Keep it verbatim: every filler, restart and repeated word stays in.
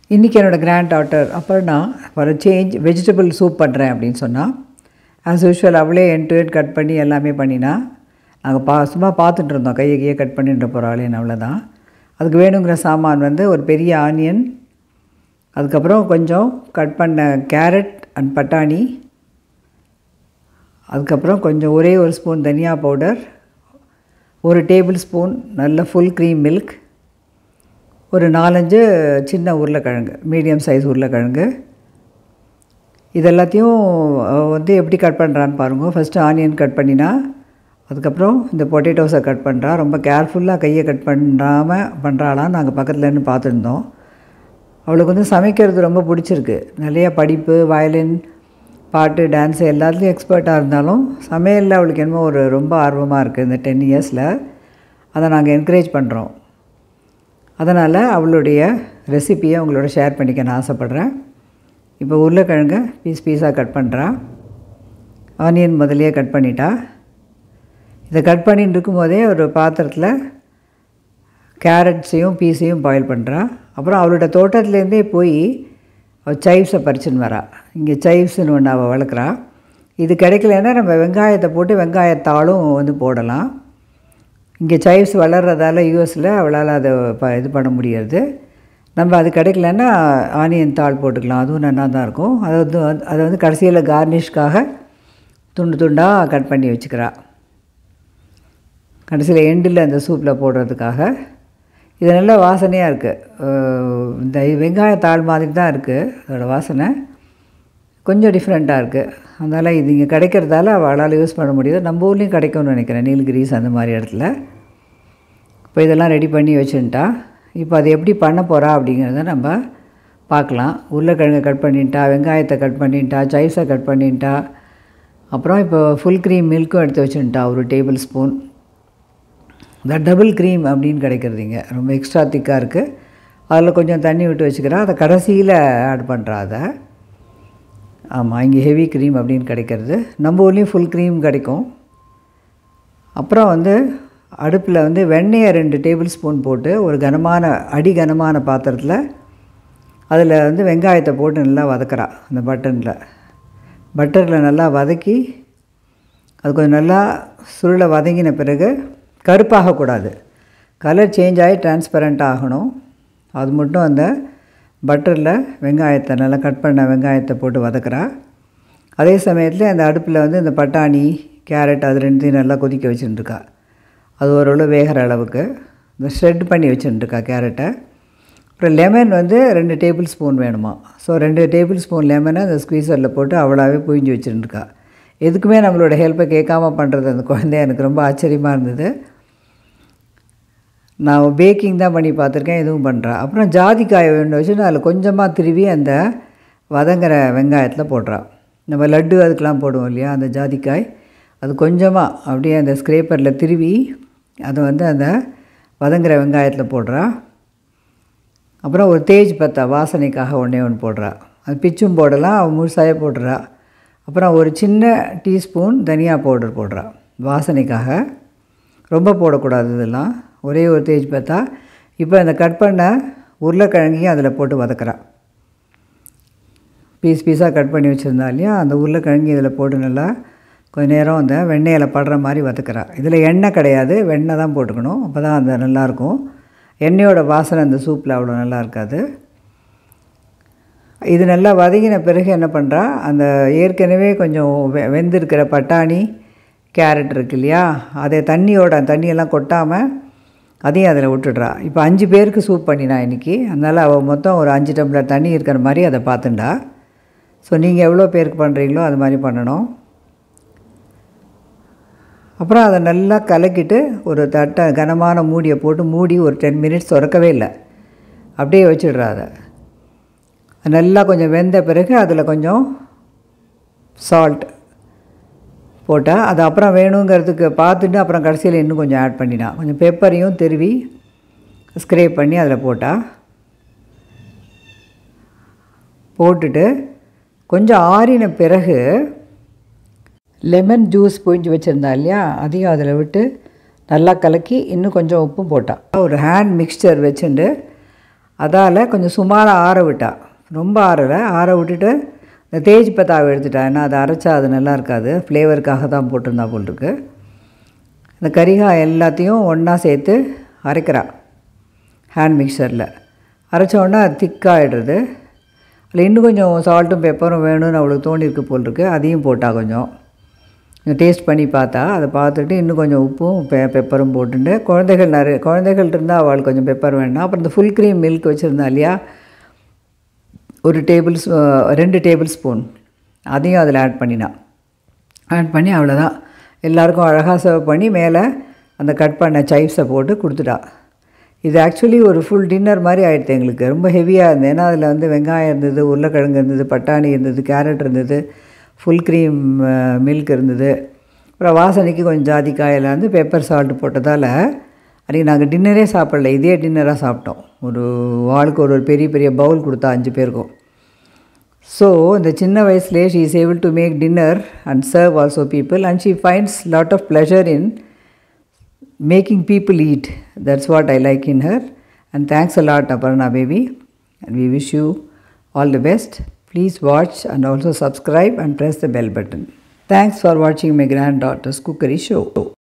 இன்றைக்கி என்னோடய grand daughter அப்புறம் நான் ஒரு சேஞ்ச் வெஜிடபிள் சூப் பண்ணுறேன் அப்படின்னு சொன்னால் ஆஸ் யூஷுவல் அவளே என் டு என் கட் பண்ணி எல்லாமே பண்ணினா நாங்கள் பா சும்மா பார்த்துட்டு இருந்தோம், கையை கையை கட் பண்ணிட்டு போகிறாளேன்னு. அவ்வளோதான். அதுக்கு வேணுங்கிற சாமான் வந்து ஒரு பெரிய ஆனியன், அதுக்கப்புறம் கொஞ்சம் கட் பண்ண கேரட் அண்ட் பட்டாணி, அதுக்கப்புறம் கொஞ்சம் ஒரே ஒரு ஸ்பூன் தனியா பவுடர், ஒரு டேபிள் ஸ்பூன் நல்ல ஃபுல் க்ரீம் மில்க், ஒரு நாலஞ்சு சின்ன உருளைக்கிழங்கு, மீடியம் சைஸ் உருளைக்கிழங்கு. இது எல்லாத்தையும் வந்து எப்படி கட் பண்ணுறான்னு பாருங்கள். ஃபஸ்ட்டு ஆனியன் கட் பண்ணினா, அதுக்கப்புறம் இந்த பொட்டேட்டோஸை கட் பண்ணுறா. ரொம்ப கேர்ஃபுல்லாக கையை கட் பண்ணாமல் பண்ணுறாளாம். நாங்கள் பக்கத்துலேருந்து பார்த்துருந்தோம். அவளுக்கு வந்து சமைக்கிறது ரொம்ப பிடிச்சிருக்கு. நிறையா படிப்பு, வயலின், பாட்டு, டான்ஸு எல்லாத்துலேயும் எக்ஸ்பர்ட்டாக இருந்தாலும் சமையலில் அவளுக்கு என்னமோ ஒரு ரொம்ப ஆர்வமாக இருக்குது இந்த டென் இயர்ஸில். அதை நாங்கள் என்கரேஜ் பண்ணுறோம். அதனால் அவளுடைய ரெசிப்பியை உங்களோட ஷேர் பண்ணிக்க நான் ஆசைப்பட்றேன். இப்போ உருளைக்கிழங்கை பீஸ் பீஸாக கட் பண்ணுறா. ஆனியன் முதலையே கட் பண்ணிட்டா. இதை கட் பண்ணிட்டு இருக்கும்போதே ஒரு பாத்திரத்தில் கேரட்ஸையும் பீஸையும் பாயில் பண்ணுறா. அப்புறம் அவளோட தோட்டத்துலேருந்தே போய் அவள் சைவ்ஸை பறிச்சுன்னு வரா. இங்கே சைவ்ஸுன்னு ஒன்று அவள் வளர்க்குறா. இது கிடைக்கலன்னா நம்ம வெங்காயத்தை போட்டு வெங்காயத்தாளும் வந்து போடலாம். இங்கே சைவ்ஸ் வளர்கிறதால யூஎஸில் அவளால் அதை ப இது பண்ண முடியாது. நம்ம அது கிடைக்கலன்னா ஆனியன் தாள் போட்டுக்கலாம், அதுவும் நல்லா தான் இருக்கும். அதை வந்து அதை வந்து கடைசியில் கார்னிஷ்காக துண்டு துண்டாக கட் பண்ணி வச்சுக்கிறா. கடைசியில் எண்டில் அந்த சூப்பில் போடுறதுக்காக. இது நல்ல வாசனையாக இருக்குது. இந்த வெங்காயத்தாள் மாதிரி தான் இருக்குது அதோடய வாசனை, கொஞ்சம் டிஃப்ரெண்ட்டாக இருக்குது. அதனால் இது இங்கே கிடைக்கிறதால அவளால் யூஸ் பண்ண முடியுது. நம்ம ஊர்லேயும் கிடைக்கும்னு நினைக்கிறேன், நீலகிரிஸ் அந்த மாதிரி இடத்துல. இப்போ இதெல்லாம் ரெடி பண்ணி வச்சுட்டா. இப்போ அது எப்படி பண்ண போகிறா அப்படிங்கிறத நம்ம பார்க்கலாம். உருளைக்கிழங்கை கட் பண்ணிட்டா, வெங்காயத்தை கட் பண்ணிட்டா, சைஸை கட் பண்ணிட்டா. அப்புறம் இப்போ ஃபுல் க்ரீம் மில்க்கும் எடுத்து வச்சுட்டா, ஒரு டேபிள் ஸ்பூன். இந்த டபுள் க்ரீம் அப்படின்னு கிடைக்கிறதுங்க, ரொம்ப எக்ஸ்ட்ரா திக்காக இருக்குது. அதில் கொஞ்சம் தண்ணி விட்டு வச்சுக்கிறா. அதை கடைசியில் ஆட் பண்ணுறா அதை. ஆமாம், இங்கே ஹெவி க்ரீம் அப்படின்னு கிடைக்கிறது. நம்ம ஊர்லேயும் ஃபுல் க்ரீம் கிடைக்கும். அப்புறம் வந்து அடுப்பில் வந்து வெண்ணெயை ரெண்டு டேபிள் ஸ்பூன் போட்டு ஒரு கனமான அடி கனமான பாத்திரத்தில் அதில் வந்து வெங்காயத்தை போட்டு நல்லா வதக்கிறா. அந்த பட்டனில் பட்டரில் நல்லா வதக்கி அது கொஞ்சம் நல்லா சுருளை வதங்கின பிறகு கருப்பாகக்கூடாது, கலர் சேஞ்ச் ஆகி டிரான்ஸ்பரண்ட் ஆகணும். அது மட்டும் அந்த பட்டரில் வெங்காயத்தை நல்லா கட் பண்ண வெங்காயத்தை போட்டு வதக்கிறா. அதே சமயத்தில் அந்த அடுப்பில் வந்து இந்த பட்டாணி, கேரட் அது ரெண்டுத்தையும் நல்லா கொதிக்க வச்சுட்டுருக்கா. அது ஓரளவு வேகிற அளவுக்கு இந்த ஷ்ரெட் பண்ணி வச்சுட்டுருக்கா கேரட்டை. அப்புறம் லெமன் வந்து ரெண்டு டேபிள் ஸ்பூன் வேணுமா. ஸோ ரெண்டு டேபிள் ஸ்பூன் லெமனை அந்த ஸ்குவீசரில் போட்டு அவளாவே புழிஞ்சு வச்சுட்டுருக்கா. எதுக்குமே நம்மளோட ஹெல்ப்பை கேட்காம பண்ணுறது அந்த குழந்தைய எனக்கு ரொம்ப ஆச்சரியமாக இருந்தது. நான் பேக்கிங் தான் பண்ணி பார்த்துருக்கேன், எதுவும் பண்ணுறா. அப்புறம் ஜாதிக்காயை வேண்டு வச்சுட்டு அதில் கொஞ்சமாக திருவி அந்த வதங்குற வெங்காயத்தில் போடுறா. நம்ம லட்டு அதுக்கெலாம் போடுவோம் இல்லையா, அந்த ஜாதிக்காய் அது கொஞ்சமாக அப்படியே அந்த ஸ்க்ரேப்பரில் திருவி அதை வந்து அந்த வதங்குற வெங்காயத்தில் போடுறா. அப்புறம் ஒரு தேஜ் பத்தா வாசனைக்காக ஒன்றே ஒன்று போடுறா. அது பிச்சும் போடலாம், அவள் முழுசாயே போடுறா. அப்புறம் ஒரு சின்ன டீஸ்பூன் தனியா பவுடர் போடுறா வாசனைக்காக. ரொம்ப போடக்கூடாது இதெல்லாம், ஒரே ஒரு தேஜ் பத்தா. இப்போ அந்த கட் பண்ண உருளைக்கிழங்கையும் அதில் போட்டு வதக்கிறா. பீஸ் பீஸாக கட் பண்ணி வச்சுருந்தா இல்லையா, அந்த உருளைக்கிழங்கு இதில் போட்டு நல்லா கொஞ்சம் நேரம் அந்த வெண்ணெயில் படுற மாதிரி வதக்கிறா. இதில் எண்ணெய் கிடையாது, வெண்ணெய் தான் போட்டுக்கணும், அப்போ தான் அந்த நல்லாயிருக்கும். எண்ணெயோட வாசனை அந்த சூப்பில் அவ்வளோ நல்லா இருக்காது. இது நல்லா வதங்கின பிறகு என்ன பண்ணுறா, அந்த ஏற்கனவே கொஞ்சம் வெ வெந்திருக்கிற பட்டாணி, கேரட் இருக்கு இல்லையா, அதை தண்ணியோட தண்ணியெல்லாம் கொட்டாமல் அதையும் அதில் விட்டுடுறா. இப்போ அஞ்சு பேருக்கு சூப் பண்ணினா இன்றைக்கி, அதனால் அவள் மொத்தம் ஒரு அஞ்சு டம்ளர் தண்ணி இருக்கிற மாதிரி அதை பார்த்துண்டா. ஸோ நீங்கள் எவ்வளோ பேருக்கு பண்ணுறீங்களோ அது மாதிரி பண்ணணும். அப்புறம் அதை நல்லா கலக்கிட்டு ஒரு தட்டை கனமான மூடியை போட்டு மூடி ஒரு டென் மினிட்ஸ் திறக்கவே இல்லை, அப்படியே வச்சிடுறா. அதை நல்லா கொஞ்சம் வெந்த பிறகு அதில் கொஞ்சம் சால்ட் போட்டால் அது அப்புறம் வேணுங்கிறதுக்கு பார்த்துட்டு அப்புறம் கடைசியில் இன்னும் கொஞ்சம் ஆட் பண்ணினா. கொஞ்சம் பெப்பரையும் திருவி ஸ்க்ரேப் பண்ணி அதில் போட்டால் போட்டுட்டு கொஞ்சம் ஆறின பிறகு லெமன் ஜூஸ் புழிஞ்சு வச்சுருந்தா இல்லையா, அதையும் அதில் விட்டு நல்லா கலக்கி இன்னும் கொஞ்சம் உப்பும் போட்டால் ஒரு ஹேண்ட் மிக்சர் வச்சுட்டு அதால் கொஞ்சம் சுமாராக ஆற விட்டா, ரொம்ப ஆறலை, ஆற விட்டுட்டு இந்த தேஜ் பத்தாவை எடுத்துட்டா. ஏன்னா அதை அரைச்சா அது நல்லா இருக்காது, ஃப்ளேவருக்காக தான் போட்டிருந்தா போல் இருக்கு. இந்த கரிகாய் எல்லாத்தையும் ஒன்றா சேர்த்து அரைக்கிறா ஹேண்ட் மிக்சரில். அரைச்சோன்னா அது திக்காகிடுறது. அதில் இன்னும் கொஞ்சம் சால்ட்டும் பெப்பரும் வேணும்னு அவளுக்கு தோணிருக்கு போல் இருக்குது. அதையும் போட்டால் கொஞ்சம் டேஸ்ட் பண்ணி பார்த்தா, அதை பார்த்துட்டு இன்னும் கொஞ்சம் உப்பும் பெ பெப்பரும் போட்டுட்டு, குழந்தைகள் நிறைய குழந்தைகள் இருந்தால் அவளுக்கு கொஞ்சம் பெப்பர் வேண்டாம். அப்புறம் இந்த ஃபுல் க்ரீம் மில்க் வச்சுருந்தா இல்லையா, ஒரு டேபிள் ரெண்டு டேபிள் ஸ்பூன் அதையும் அதில் ஆட் பண்ணினான். ஆட் பண்ணி அவ்வளோதான், எல்லாேருக்கும் அழகாக சர்வ் பண்ணி மேலே அந்த கட் பண்ண சைப்ஸை போட்டு கொடுத்துட்டா. இது ஆக்சுவலி ஒரு ஃபுல் டின்னர் மாதிரி ஆகிடுது எங்களுக்கு. ரொம்ப ஹெவியாக இருந்தது. ஏன்னா அதில் வந்து வெங்காயம் இருந்தது, உருளைக்கிழங்கு இருந்தது, பட்டாணி இருந்தது, கேரட் இருந்தது, ஃபுல் க்ரீம் மில்க் இருந்தது. அப்புறம் வாசனைக்கு கொஞ்சம் ஜாதிக்காயில் வந்து பெப்பர் சால்ட்டு போட்டதால் அன்றைக்கி நாங்கள் டின்னரே சாப்பிடல, இதே டின்னராக சாப்பிட்டோம். ஒரு ஆளுக்கு ஒரு ஒரு பெரிய பெரிய பவுல் கொடுத்தா அஞ்சு பேருக்கும். ஸோ இந்த சின்ன வயசுலேயே she is able to make dinner and serve also people, and she finds lot of pleasure in making people eat. That's what I like in her. And thanks a lot, Aparna baby, and we wish you all the best. Please watch and also subscribe and press the bell button. Thanks for watching my granddaughter's cookery show.